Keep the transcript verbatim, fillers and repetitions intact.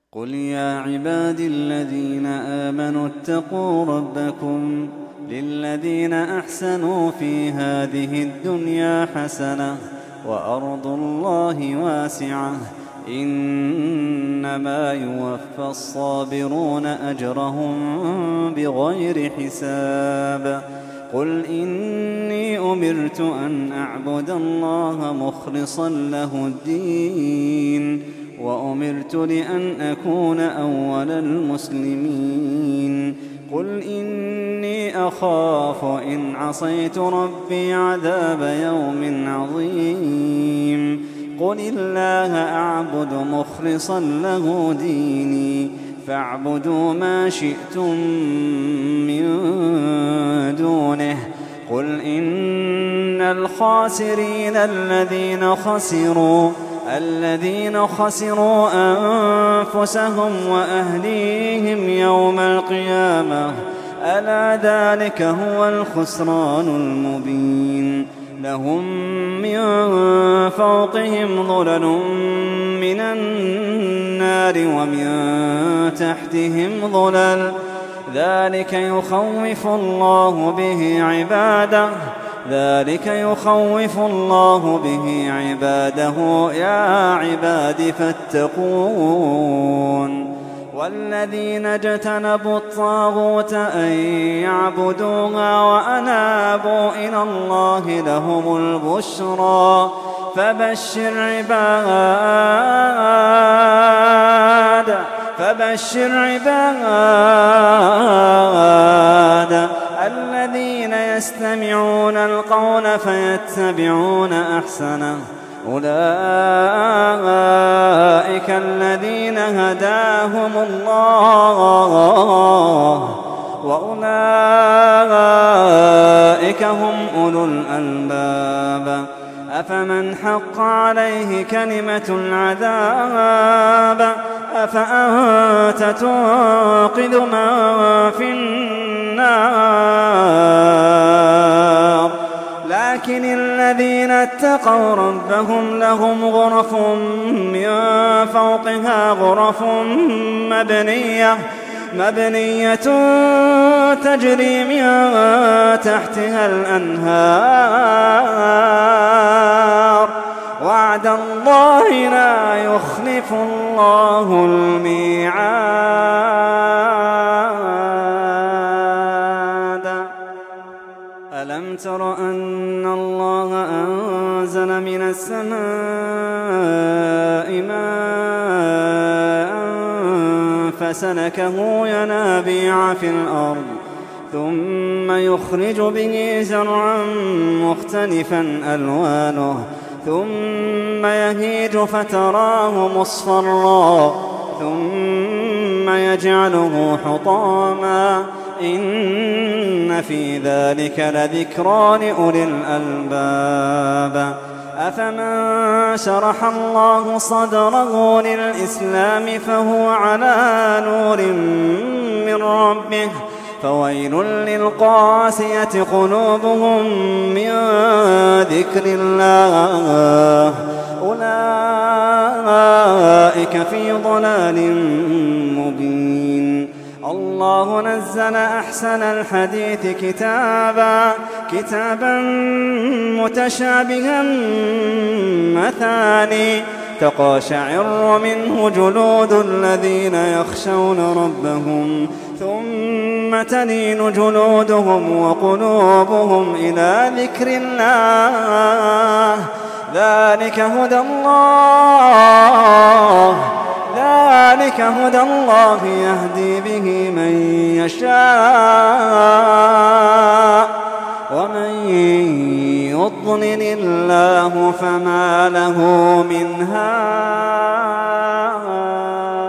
قل يا عبادي الذين آمنوا اتقوا ربكم للذين أحسنوا في هذه الدنيا حسنة وأرض الله واسعة إنما يوفى الصابرون أجرهم بغير حساب. قل إني أمرت أن أعبد الله مخلصا له الدين وأمرت لأن أكون أول المسلمين. قل إني أخاف إن عصيت ربي عذاب يوم عظيم. قل الله أعبد مخلصا له ديني فاعبدوا ما شئتم من دونه. قل إن الخاسرين الذين خسروا الذين خسروا أنفسهم وأهليهم يوم القيامة ألا ذلك هو الخسران المبين. لهم من فوقهم ظلل من النار ومن تحتهم ظلل ذلك يخوف الله به عباده ذلك يخوف الله به عباده يا عباد فاتقون. والذين اجتنبوا الطاغوت أن يعبدوها وأنابوا إلى الله لهم البشرى فبشر عباد فبشر عباد الذين يستمعون القول فيتبعون أحسنه أولئك الذين هداهم الله وأولئك هم أولو الألباب. أفمن حق عليه كلمة العذاب أفأنت تنقذ من في النار. لكن الذين اتقوا ربهم لهم غرف من فوقها غرف مبنية مبنية تجري من تحتها الأنهار وعد الله لا يخلف الله الميعاد. ألم تر أن الله أنزل من السماء ماء فسلكه ينابيع في الأرض ثم يخرج به زرعا مختلفا ألوانه ثم يهيج فتراه مصفرا ثم يجعله حطاما إن في ذلك لذكرى لأولي الألباب. أفمن شرح الله صدره للإسلام فهو على نور من ربه فويل للقاسية قلوبهم من ذكر الله أولئك في ضلال مبين. الله نزل أحسن الحديث كتابا كتابا متشابها مثاني تقشعر منه جلود الذين يخشون ربهم ثم تلين جلودهم وقلوبهم إلى ذكر الله ذلك هدى الله ذلك هدى الله يهدي به من يشاء ومن يضلل الله فما له من هاد.